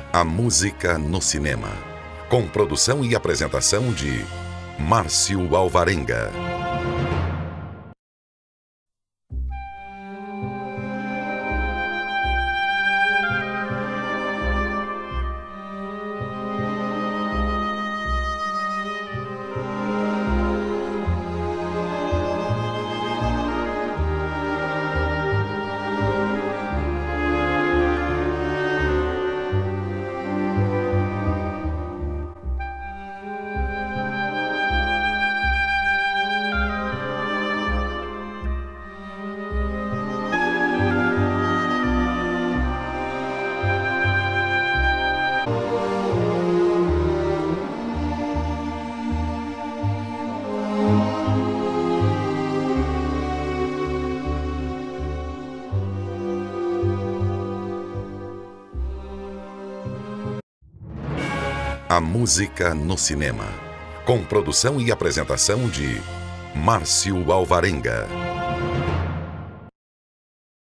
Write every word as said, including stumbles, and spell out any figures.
A música no cinema. Com produção e apresentação de Márcio Alvarenga. A música no cinema. Com produção e apresentação de Márcio Alvarenga.